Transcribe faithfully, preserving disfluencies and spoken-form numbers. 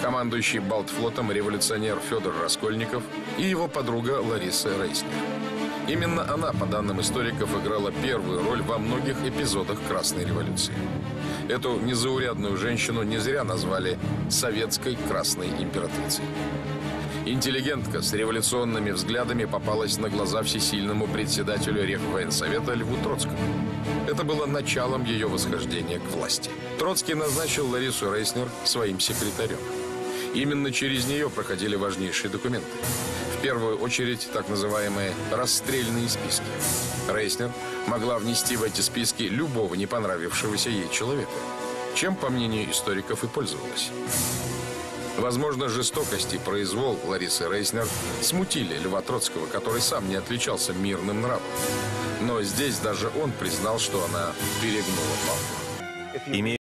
командующий Балтфлотом революционер Федор Раскольников и его подруга Лариса Рейснер. Именно она, по данным историков, играла первую роль во многих эпизодах Красной революции. Эту незаурядную женщину не зря назвали «советской красной императрицей». Интеллигентка с революционными взглядами попалась на глаза всесильному председателю Реввоенсовета Льву Троцкому. Это было началом ее восхождения к власти. Троцкий назначил Ларису Рейснер своим секретарем. Именно через нее проходили важнейшие документы. В первую очередь так называемые расстрельные списки. Рейснер могла внести в эти списки любого не понравившегося ей человека, чем, по мнению историков, и пользовалась. Возможно, жестокость и произвол Ларисы Рейснер смутили Льва Троцкого, который сам не отличался мирным нравом. Но здесь даже он признал, что она перегнула палку.